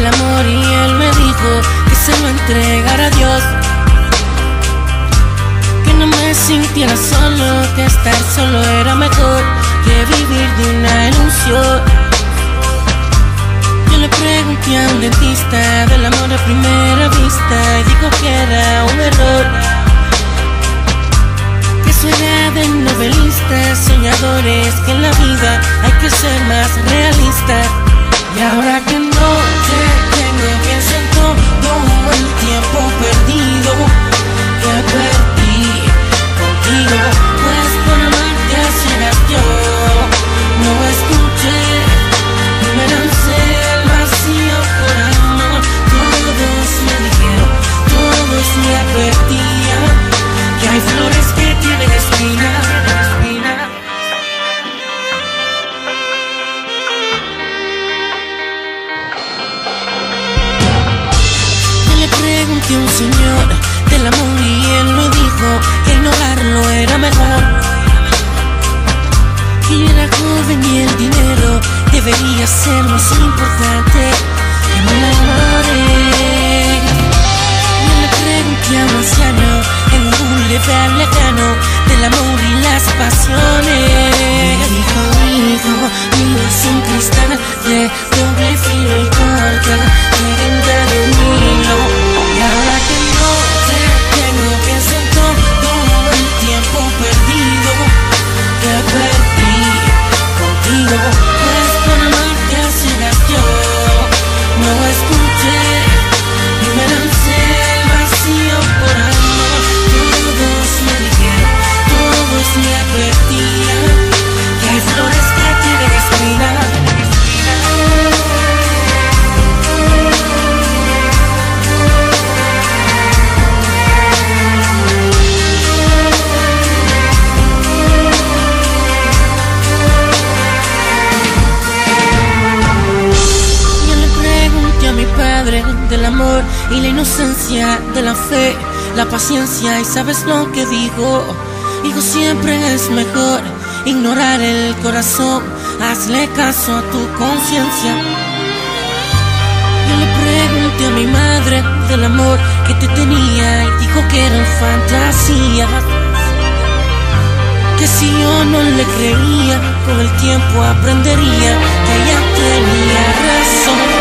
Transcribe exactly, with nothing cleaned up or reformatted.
del amor y él me dijo que se lo entregara a Dios, que no me sintiera solo, que estar solo era mejor que vivir de una ilusión. Yo le pregunté a un dentista del amor a primera vista y dijo que era un error, que eso era de novelistas, soñadores, que en la vida hay que ser más realista. Y ahora que no te tengo, pienso en todo el tiempo perdido que perdí contigo, pues por amarte a ciegas yo no escuché y me lancé al vacío por amor. Todos me dijeron, todos me advertían que hay flores que tienen espinas. Pregunté a un señor del amor y él me dijo que ignorarlo era mejor, que yo era joven y el dinero debería ser más importante que me enamoré. Yo le pregunté a un anciano en un boulevard lejano del amor y las pasiones. Me dijo, hijo, mío es un cristal de doble filo y corta, leyenda de un hilo. Y ahora que no te tengo, pienso en todo el tiempo perdido que perdí contigo, pues por amarte a ciegas yo no escuché y me lancé al vacío por amor. Todos me dijeron, todos me advertían que hay flores que tienen espinas. Del amor y la inocencia de la fe, la paciencia, y sabes lo que digo, hijo, siempre es mejor ignorar el corazón, hazle caso a tu conciencia. Yo le pregunté a mi madre del amor que te tenía y dijo que eran fantasías, que si yo no le creía, con el tiempo aprendería que ella tenía razón.